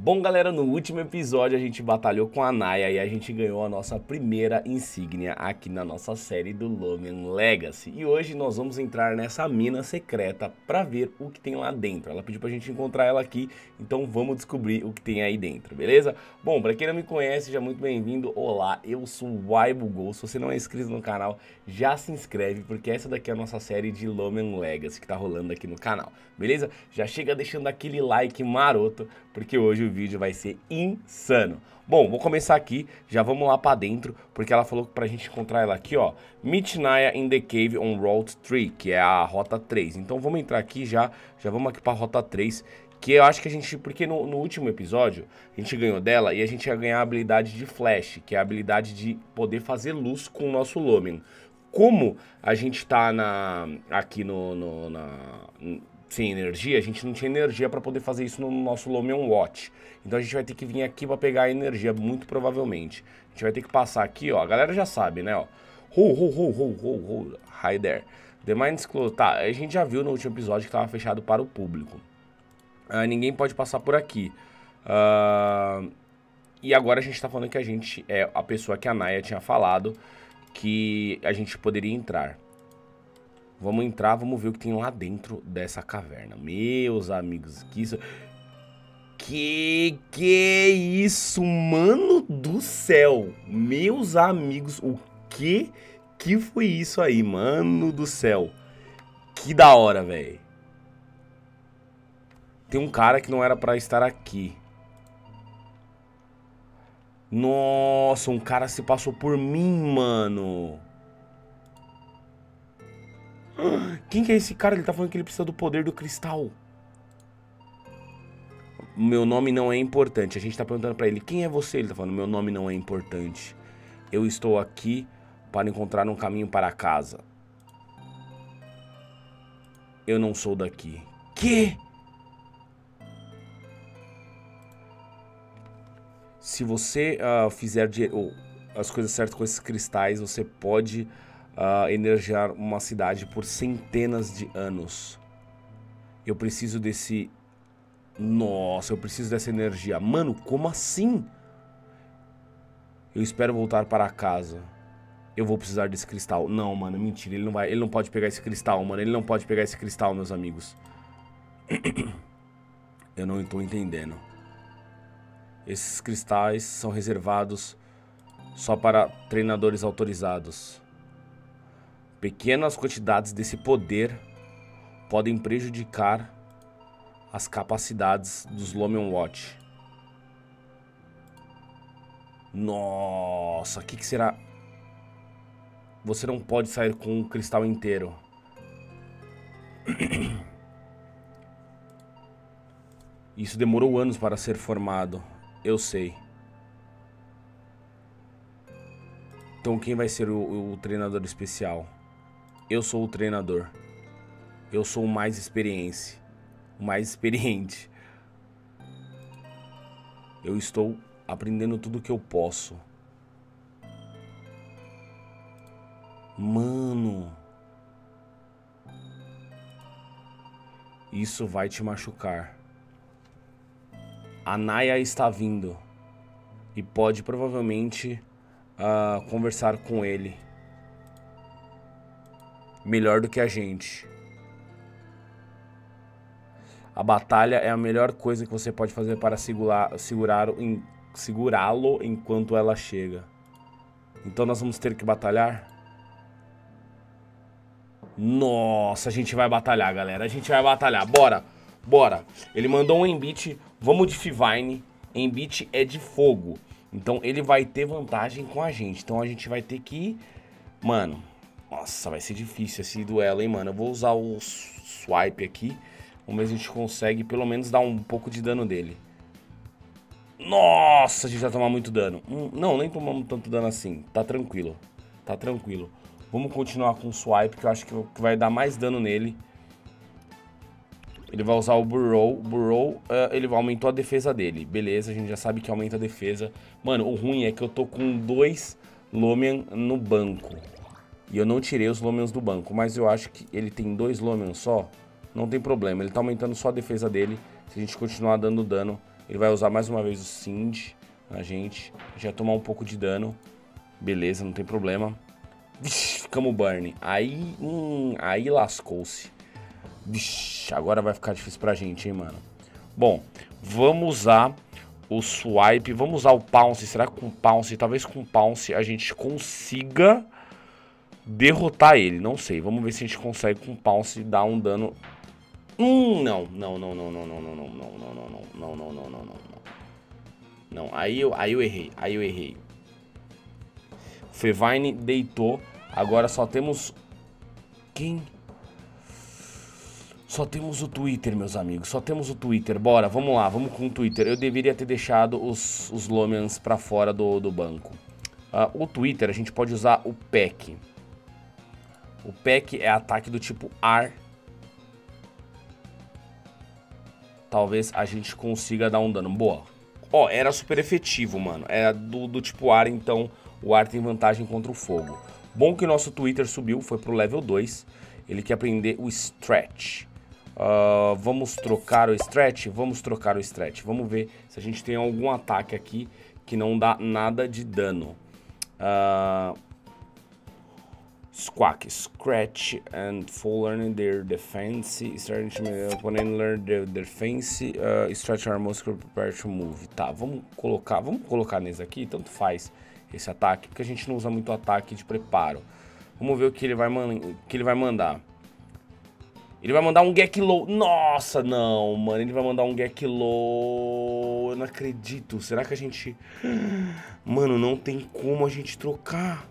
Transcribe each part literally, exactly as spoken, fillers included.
Bom, galera, no último episódio a gente batalhou com a Naya e a gente ganhou a nossa primeira insígnia aqui na nossa série do Loomian Legacy. E hoje nós vamos entrar nessa mina secreta pra ver o que tem lá dentro. Ela pediu pra gente encontrar ela aqui, então vamos descobrir o que tem aí dentro, beleza? Bom, pra quem não me conhece, seja muito bem-vindo. Olá, eu sou o Waibugol. Se você não é inscrito no canal, já se inscreve, porque essa daqui é a nossa série de Loomian Legacy que tá rolando aqui no canal, beleza? Já chega deixando aquele like maroto, porque hoje o vídeo vai ser insano. Bom, vou começar aqui, já vamos lá pra dentro, porque ela falou pra gente encontrar ela aqui, ó. Meet Naya in the Cave on Route três, que é a rota três. Então vamos entrar aqui já, já vamos aqui pra rota três, que eu acho que a gente, porque no, no último episódio a gente ganhou dela e a gente ia ganhar a habilidade de Flash, que é a habilidade de poder fazer luz com o nosso Loomian. Como a gente tá na, aqui no, no na... sem energia, a gente não tinha energia para poder fazer isso no nosso Loomian Watch. Então a gente vai ter que vir aqui para pegar a energia, muito provavelmente. A gente vai ter que passar aqui, ó. A galera já sabe, né, ó. Ho, ho, ho, ho, ho, ho. Hi there. The Mind's Closed. Tá, a gente já viu no último episódio que tava fechado para o público. Uh, ninguém pode passar por aqui. Uh, e agora a gente tá falando que a gente é a pessoa que a Naya tinha falado que a gente poderia entrar. Vamos entrar, vamos ver o que tem lá dentro dessa caverna. Meus amigos, que isso... Que que é isso, mano do céu? Meus amigos, o que que foi isso aí, mano do céu? Que da hora, velho. Tem um cara que não era pra estar aqui. Nossa, um cara se passou por mim, mano. Quem que é esse cara? Ele tá falando que ele precisa do poder do cristal. Meu nome não é importante. A gente tá perguntando pra ele, quem é você? Ele tá falando, meu nome não é importante. Eu estou aqui para encontrar um caminho para casa. Eu não sou daqui. Que? Se você uh, fizer oh, as coisas certas com esses cristais, você pode... Uh, energizar uma cidade por centenas de anos. Eu preciso desse... Nossa, eu preciso dessa energia. Mano, como assim? Eu espero voltar para casa. Eu vou precisar desse cristal. Não, mano, mentira. Ele não vai, ele não pode pegar esse cristal, mano. Ele não pode pegar esse cristal, meus amigos. Eu não estou entendendo. Esses cristais são reservados só para treinadores autorizados. Pequenas quantidades desse poder podem prejudicar as capacidades dos Loomian Watch. Nossa, o que, que será? Você não pode sair com um cristal inteiro. Isso demorou anos para ser formado. Eu sei. Então quem vai ser o, o treinador especial? Eu sou o treinador. Eu sou o mais experiente. O mais experiente. Eu estou aprendendo tudo que eu posso. Mano. Isso vai te machucar. A Naya está vindo. E pode provavelmente uh, conversar com ele. Melhor do que a gente. A batalha é a melhor coisa que você pode fazer para segurar, segurar, em, segurá-lo enquanto ela chega. Então nós vamos ter que batalhar? Nossa, a gente vai batalhar, galera. A gente vai batalhar. Bora, bora. Ele mandou um embit. Vamos de Fivine. Embit é de fogo. Então ele vai ter vantagem com a gente. Então a gente vai ter que... Mano... Nossa, vai ser difícil esse duelo, hein, mano. Eu vou usar o swipe aqui. Vamos ver se a gente consegue pelo menos dar um pouco de dano dele. Nossa, a gente vai tomar muito dano. Hum, não, nem tomamos tanto dano assim. Tá tranquilo. Tá tranquilo. Vamos continuar com o swipe, que eu acho que vai dar mais dano nele. Ele vai usar o Burrow. O Burrow, uh, ele aumentou a defesa dele. Beleza, a gente já sabe que aumenta a defesa. Mano, o ruim é que eu tô com dois Loomian no banco. E eu não tirei os Loomians do banco, mas eu acho que ele tem dois Loomians só. Não tem problema, ele tá aumentando só a defesa dele. Se a gente continuar dando dano, Ele vai usar mais uma vez o Sind na gente. A gente vai tomar um pouco de dano. Beleza, não tem problema. Vixe, ficamos burn. Aí, hum, aí lascou-se. Vixe, agora vai ficar difícil pra gente, hein, mano. Bom, vamos usar o swipe. Vamos usar o pounce. Será que com pounce, talvez com pounce a gente consiga derrotar ele? Não sei, vamos ver se a gente consegue com pounce dar um dano. Hum, não, não, não, não, não, não, não, não, não, não, não, não, não, não, não, não. Não, aí eu, aí eu errei, aí eu errei. O Fevine deitou. Agora só temos... Quem? Só temos o Twitter, meus amigos. Só temos o Twitter. Bora, vamos lá, vamos com o Twitter. Eu deveria ter deixado os, os Lomans pra fora do, do banco. Uh, o Twitter, a gente pode usar o Peck. O Peck é ataque do tipo ar. Talvez a gente consiga dar um dano. Boa. Ó, era super efetivo, mano. Era do, do tipo ar, então o ar tem vantagem contra o fogo. Bom que o nosso Twitter subiu, foi pro level dois. Ele quer aprender o Stretch. Uh, vamos trocar o Stretch? Vamos trocar o Stretch. Vamos ver se a gente tem algum ataque aqui que não dá nada de dano. Uh, Squawk, Scratch and Full Learning their defense. Starting to opponent learn their defense. Uh, stretch our muscle prepare to move. Tá, vamos colocar, vamos colocar nesse aqui, tanto faz esse ataque, porque a gente não usa muito ataque de preparo. Vamos ver o que ele vai, man que ele vai mandar. Ele vai mandar um Gek Low. Nossa, não, mano. Ele vai mandar um Gek Low. Eu não acredito. Será que a gente... Mano, não tem como a gente trocar.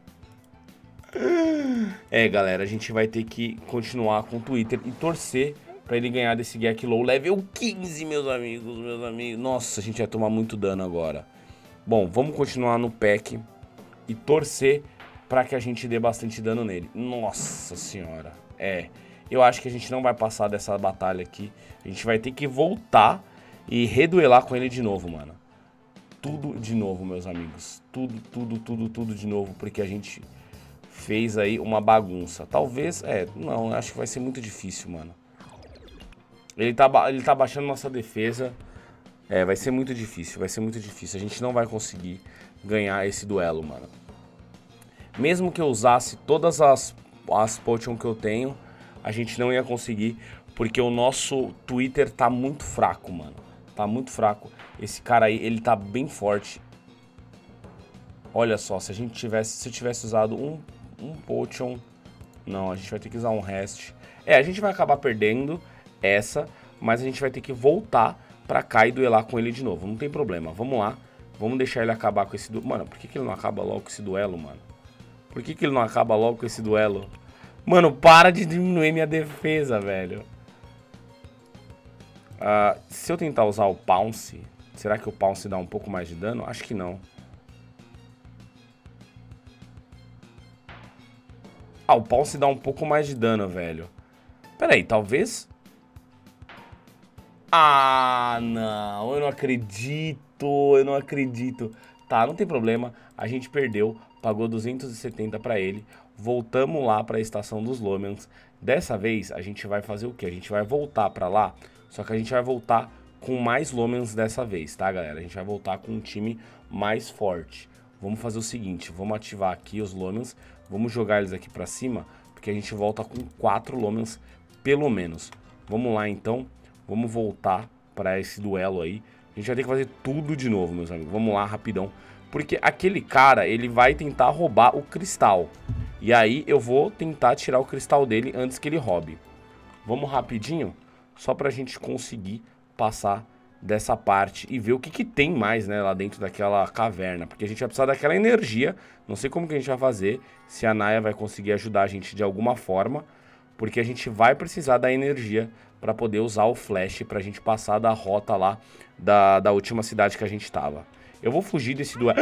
É, galera, a gente vai ter que continuar com o Twitter e torcer pra ele ganhar desse Gek Low level quinze, meus amigos, meus amigos. Nossa, a gente vai tomar muito dano agora. Bom, vamos continuar no pack e torcer pra que a gente dê bastante dano nele. Nossa senhora, é. Eu acho que a gente não vai passar dessa batalha aqui. A gente vai ter que voltar e reduelar com ele de novo, mano. Tudo de novo, meus amigos. Tudo, tudo, tudo, tudo de novo, porque a gente... fez aí uma bagunça. Talvez, é, não, acho que vai ser muito difícil, mano. Ele tá, ele tá baixando nossa defesa. É, vai ser muito difícil, vai ser muito difícil. A gente não vai conseguir ganhar esse duelo, mano. Mesmo que eu usasse todas as, as potions que eu tenho, a gente não ia conseguir, porque o nosso Twitter tá muito fraco, mano. Tá muito fraco. Esse cara aí, ele tá bem forte. Olha só, se a gente tivesse, se eu tivesse usado um Um potion. Não, a gente vai ter que usar um rest. É, a gente vai acabar perdendo essa, mas a gente vai ter que voltar pra cá e duelar com ele de novo. Não tem problema, vamos lá. Vamos deixar ele acabar com esse duelo. Mano, por que, que ele não acaba logo com esse duelo, mano? Por que, que ele não acaba logo com esse duelo? Mano, para de diminuir minha defesa, velho. Uh, se eu tentar usar o Pounce, será que o Pounce dá um pouco mais de dano? Acho que não. Ah, o Pounce dá um pouco mais de dano, velho. Pera aí, talvez... Ah, não. Eu não acredito. Eu não acredito. Tá, não tem problema. A gente perdeu. Pagou duzentos e setenta pra ele. Voltamos lá pra estação dos Lomans. Dessa vez, a gente vai fazer o quê? A gente vai voltar pra lá. Só que a gente vai voltar com mais Lomans dessa vez, tá, galera? A gente vai voltar com um time mais forte. Vamos fazer o seguinte. Vamos ativar aqui os Lomans. Vamos jogar eles aqui pra cima, porque a gente volta com quatro Lomans, pelo menos. Vamos lá, então. Vamos voltar pra esse duelo aí. A gente vai ter que fazer tudo de novo, meus amigos. Vamos lá, rapidão. Porque aquele cara, ele vai tentar roubar o cristal. E aí eu vou tentar tirar o cristal dele antes que ele roube. Vamos rapidinho, só pra gente conseguir passar dessa parte e ver o que, que tem mais, né, lá dentro daquela caverna, porque a gente vai precisar daquela energia. Não sei como que a gente vai fazer, se a Naya vai conseguir ajudar a gente de alguma forma, porque a gente vai precisar da energia para poder usar o flash pra gente passar da rota lá da, da última cidade que a gente tava. Eu vou fugir desse duelo.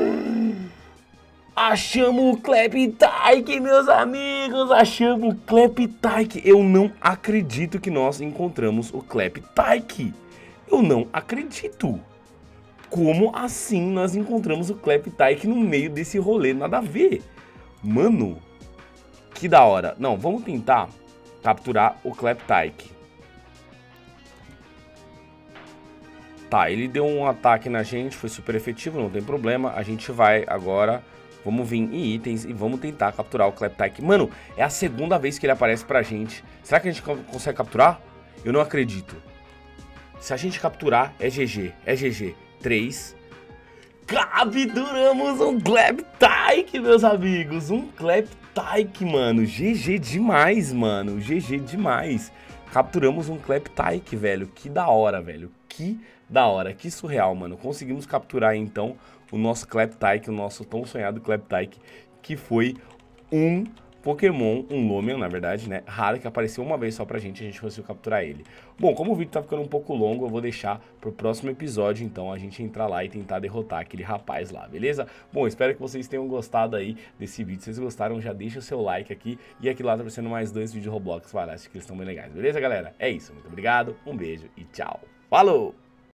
Achamos o Cleptyke, meus amigos, achamos o Cleptyke. Eu não acredito que nós encontramos o Cleptyke. Eu não acredito. Como assim nós encontramos o Cleptyke no meio desse rolê? Nada a ver. Mano, que da hora. Não, vamos tentar capturar o Cleptyke. Tá, ele deu um ataque na gente, foi super efetivo, não tem problema. A gente vai agora, vamos vir em itens e vamos tentar capturar o Cleptyke. Mano, é a segunda vez que ele aparece pra gente. Será que a gente consegue capturar? Eu não acredito. Se a gente capturar, é G G, é G G. três. Capturamos um Cleptyke, meus amigos. Um Cleptyke, mano. G G demais, mano. G G demais. Capturamos um Cleptyke, velho. Que da hora, velho. Que da hora. Que surreal, mano. Conseguimos capturar, então, o nosso Cleptyke, o nosso tão sonhado Cleptyke, que foi um Pokémon, um Lomeo, na verdade, né, raro, que apareceu uma vez só pra gente, a gente conseguiu capturar ele. Bom, como o vídeo tá ficando um pouco longo, eu vou deixar pro próximo episódio, então, a gente entrar lá e tentar derrotar aquele rapaz lá, beleza? Bom, espero que vocês tenham gostado aí desse vídeo. Se vocês gostaram, já deixa o seu like aqui, e aqui lá tá aparecendo mais dois vídeos Roblox, vai lá, acho que eles estão bem legais, beleza, galera? É isso, muito obrigado, um beijo e tchau. Falou!